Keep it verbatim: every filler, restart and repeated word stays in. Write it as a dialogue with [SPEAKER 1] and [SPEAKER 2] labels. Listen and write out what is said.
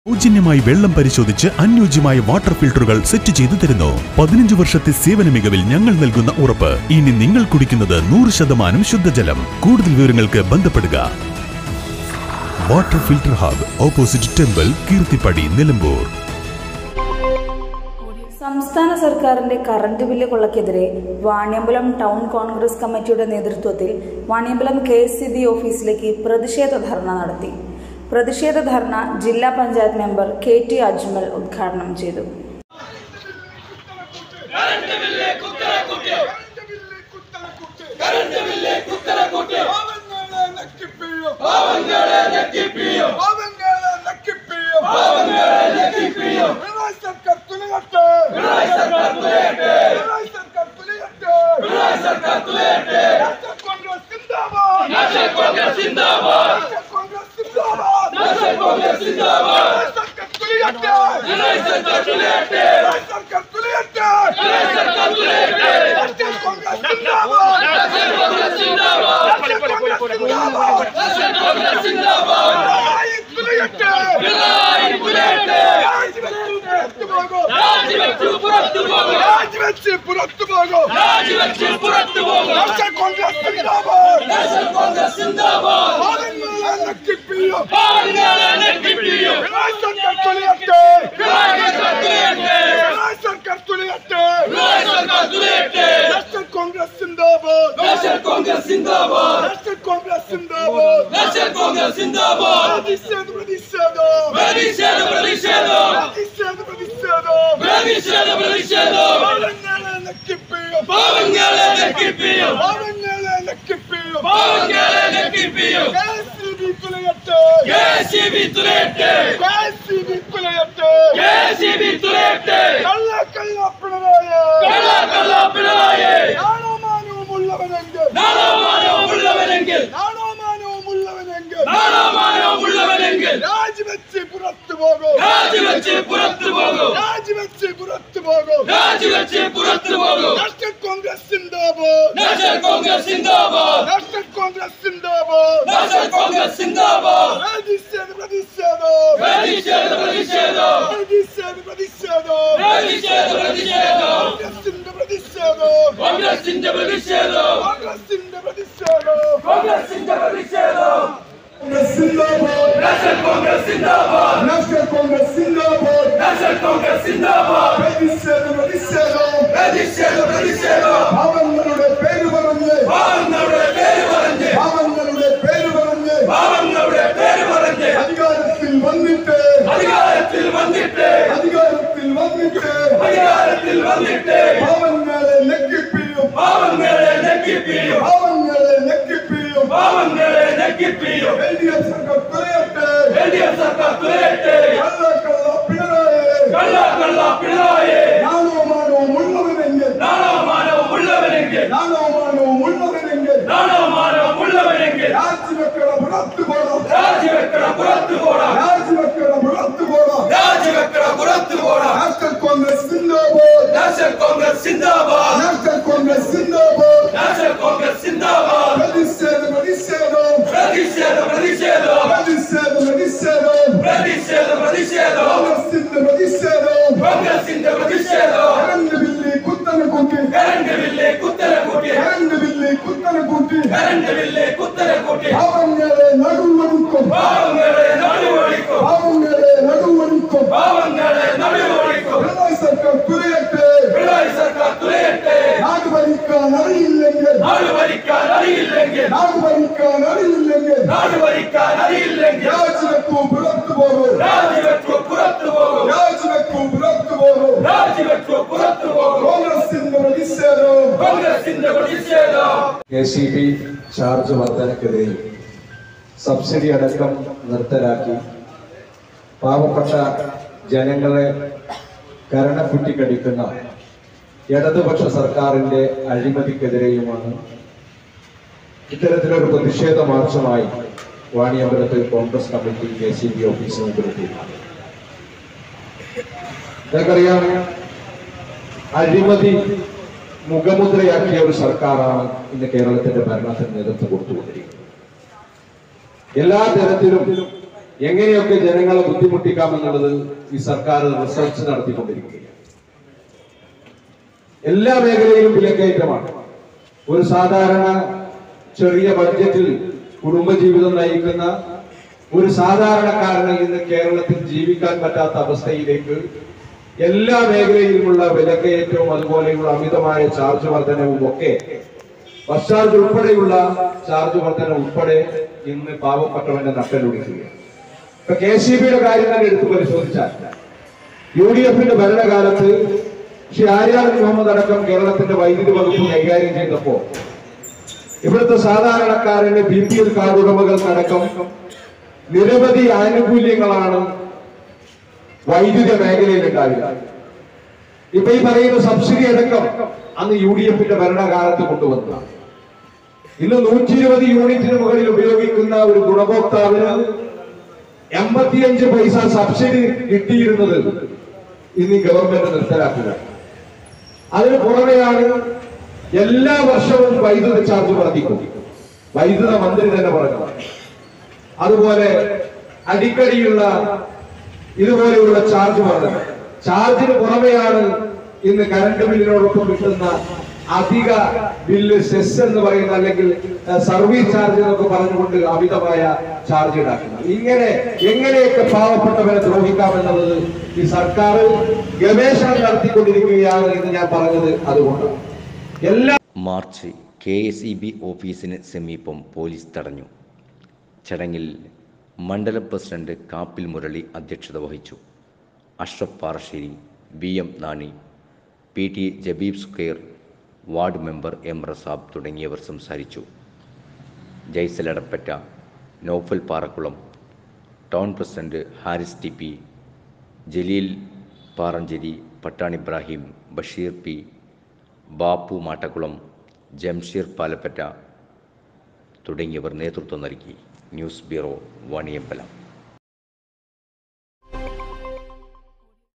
[SPEAKER 1] സൗജന്യമായി വെള്ളം പരിശോധിച്ച് അനുയോജ്യമായ വാട്ടർ ഫിൽട്ടറുകൾ സെറ്റ് ചെയ്തു തരുന്നു. പതിനഞ്ച് വർഷത്തെ സേവന മികവിൽ ഞങ്ങൾ നൽകുന്ന ഉറപ്പ്. ഇനി നിങ്ങൾ കുടിക്കുന്നത് നൂറ് ശതമാനം ശുദ്ധജലം. കൂടുതൽ വിവരങ്ങൾക്ക് ബന്ധപ്പെടുക. Water filter hub, opposite temple, Keerthippadi, Nilambur.
[SPEAKER 2] സംസ്ഥാന സർക്കാരിന്റെ കറന്റ് ബില്ല് കൊള്ളക്കെതിരെ വാണിയമ്പലം ടൗൺ കോൺഗ്രസ് കമ്മിറ്റിയുടെ നേതൃത്വത്തിൽ Vaniyambalam K S C B ഓഫീസിലേക്ക് പ്രതിഷേധ ധർണ നടത്തി. പ്രതിഷേധ ധർണ ജില്ലാ panchayat member K T Ajmal ഉദ്ഘാടനം ചെയ്തു.
[SPEAKER 3] കെ സി ബി ചാർജ് വർധനക്കെതിരെയും സബ്സിഡി അടക്കം നിർത്തലാക്കി പാവപ്പെട്ട ജനങ്ങളെ കരണക്കുറ്റിക്കടിക്കുന്ന ഇടതുപക്ഷ സർക്കാരിന്റെ അഴിമതിക്കെതിരെയുമാണ് ഇത്തരത്തിലൊരു പ്രതിഷേധ മാർച്ചുമായി വാണിയമ്പലത്ത് Congress committee K C B ഓഫീസിന് മുമ്പിലെത്തിയിട്ടുണ്ട്. നിങ്ങൾക്കറിയാം, അഴിമതി മുഖമുദ്രയാക്കിയ ഒരു സർക്കാരാണ് ഇന്ന് കേരളത്തിന്റെ ഭരണത്തിന് നേതൃത്വം കൊടുത്തുകൊണ്ടിരിക്കുന്നത്. എല്ലാ തരത്തിലും എങ്ങനെയൊക്കെ ജനങ്ങളെ ബുദ്ധിമുട്ടിക്കാമെന്നുള്ളത് ഈ സർക്കാർ റിസർച്ച് നടത്തിക്കൊണ്ടിരിക്കുകയാണ്. എല്ലാ മേഖലയിലും വിലക്കയറ്റമാണ്. ഒരു സാധാരണ ചെറിയ ബഡ്ജറ്റിൽ കുടുംബജീവിതം നയിക്കുന്ന ഒരു സാധാരണക്കാരന് ഇന്ന് കേരളത്തിൽ ജീവിക്കാൻ പറ്റാത്ത അവസ്ഥയിലേക്ക് എല്ലാ മേഖലയിലുമുള്ള വിലക്കയറ്റവും അതുപോലെയുള്ള അമിതമായ ചാർജ് വർധനവും ഒക്കെ ബസ് ചാർജ് ഉൾപ്പെടെയുള്ള ചാർജ് വർധന ഉൾപ്പെടെ ഇന്ന് പാവപ്പെട്ടവന്റെ നട്ടലൊടിക്കുകയാണ്. ഇപ്പൊ കെ സി ബിയുടെ കാര്യം തന്നെ എടുത്തു പരിശോധിച്ചാൽ യു ഡി എഫിന്റെ ഭരണകാലത്ത് ശ്രീ ആര്യാടൻ മുഹമ്മദ് അടക്കം കേരളത്തിന്റെ വൈദ്യുതി വകുപ്പ് കൈകാര്യം ചെയ്തപ്പോ ഇവിടുത്തെ സാധാരണക്കാരന്റെ ബി പി എൽ കാർഡ് ഉടമകൾക്കടക്കം നിരവധി ആനുകൂല്യങ്ങളാണ് വൈദ്യുത മേഖലയിൽ ഉണ്ടാവുക. ഇപ്പൊ ഈ പറയുന്ന സബ്സിഡി അടക്കം അന്ന് യു ഡി എഫിന്റെ ഭരണകാലത്ത് കൊണ്ടുവന്നതാണ്. ഇന്ന് നൂറ്റി ഇരുപത് യൂണിറ്റിന് മുകളിൽ ഉപയോഗിക്കുന്ന ഒരു ഗുണഭോക്താവിന് എൺപത്തിയഞ്ച് പൈസ സബ്സിഡി കിട്ടിയിരുന്നത് ഇന്ന് ഗവൺമെന്റ് നിർത്തലാക്കുക. അതിന് പുറമെയാണ് എല്ലാ വർഷവും വൈദ്യുത ചാർജ് വർദ്ധിക്കും. വൈദ്യുത മന്ത്രി തന്നെ പറഞ്ഞു. അതുപോലെ അടിക്കടിയുള്ള ഇതുപോലെയുള്ള ചാർജ് വർധന. ചാർജിന് പുറമെയാണ് ഇന്ന് കറണ്ട് ബില്ലിനോടൊപ്പം കിട്ടുന്ന അധിക ബില്ല്, സെസ് എന്ന് പറയുന്ന അല്ലെങ്കിൽ സർവീസ് ചാർജ് എന്നൊക്കെ പറഞ്ഞുകൊണ്ട് അമിതമായ ചാർജ് ഈടാക്കുന്നത്. ഇങ്ങനെ എങ്ങനെയൊക്കെ പാവപ്പെട്ടവരെ ദ്രോഹിക്കാമെന്നുള്ളത് ഈ സർക്കാർ ഗവേഷണം നടത്തിക്കൊണ്ടിരിക്കുകയാണ് എന്ന് ഞാൻ പറഞ്ഞത് അതുകൊണ്ടാണ്. എല്ലാ
[SPEAKER 4] march K S E B ഓഫീസിന് സമീപം പോലീസ് തടഞ്ഞു. ചടങ്ങിൽ മണ്ഡലം പ്രസിഡന്റ് കാപ്പിൽ മുരളി അധ്യക്ഷത വഹിച്ചു. Ashraf Parassery, V M Nani, P T Jabeeb Sukhair, ward member M Rasab തുടങ്ങിയവർ സംസാരിച്ചു. Jaisal Adappatta, Noufal Parakkulam, town president Haris T P, Jaleel Paranchery, Pattan Ibrahim, Basheer P, Bappu Mattakkulam, Jamsheer Palappatta തുടങ്ങിയവർ നേതൃത്വം നൽകി. News bureau, Vaniyambalam.